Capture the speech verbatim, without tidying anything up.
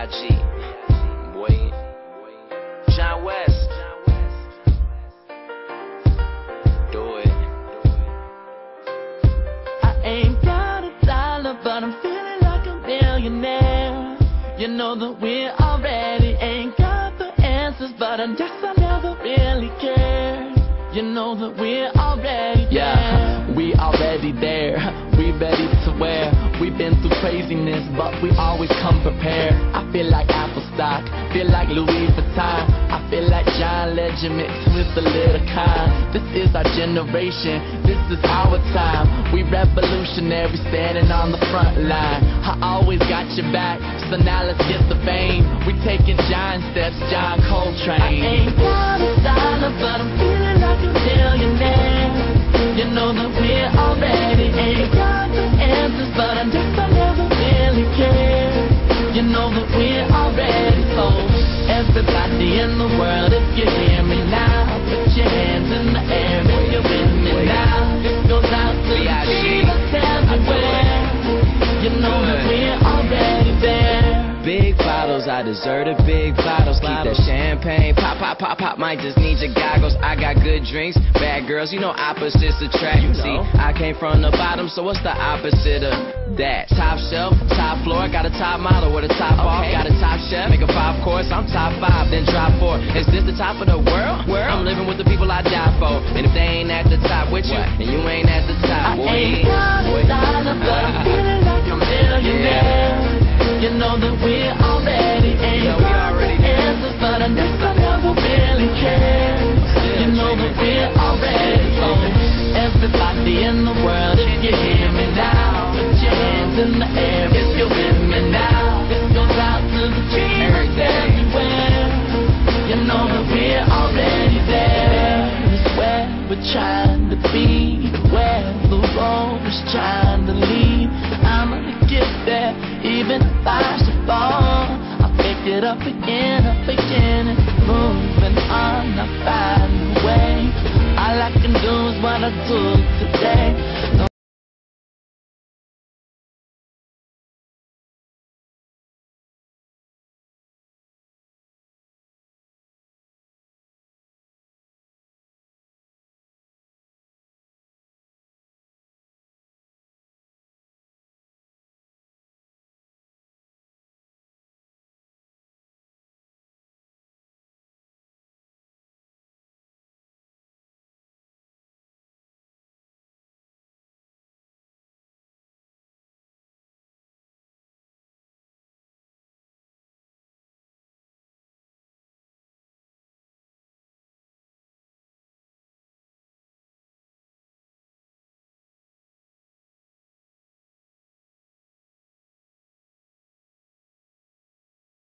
I G. Boy. John West. Do it. I ain't got a dollar, but I'm feeling like a millionaire. You know that we already ain't got the answers, but I guess I never really care. You know that we're already there. Yeah, we already there. We ready to wear. We've been through craziness, but we always come prepared. I feel like Apple stock, feel like Louis Vuitton. I feel like John Legend mixed with a little con. This is our generation, this is our time. We revolutionary, standing on the front line. I always got your back, so now let's get the fame. We taking giant steps, John Coltrane. I ain't got a dollar, but I'm feeling like a millionaire. You know that we're already ain't got the answers, but I guess I never really care. You know that we're already sold. Everybody in the world, if you hear me now, put your hands in the air if you're with me now. This goes out to the dreamers everywhere. You know that we're already there. Big bottles, I deserve the big bottles. Keep that champagne, pop, pop, pop, pop. Might just need your goggles. I got good drinks, bad girls. You know opposites attract. You know. See, I came from the bottom, so what's the opposite of that? Top shelf, top floor. Got a top model with a top okay. off. Got a top chef, make a five course. I'm top five, then drop four. Is this the top of the world? world? I'm living with the people I die for. And if they ain't at the top with you, and you ain't at the top, I boy, ain't got a dollar, but I'm feeling like a millionaire. You know that we already ain't yeah, we got already the answers, but I guess I never really care. You know that we're already sold. Everybody in the world, if you hear me now, put your hands in the air if you're with me now. This goes out to the dreamers everywhere. You know that we're already there. It's where we're trying to be, where the road is trying to lead. I'm gonna get there, even if I should fall. I'll pick it up again, up again, and moving on, I find a way. All I can do is what I do today.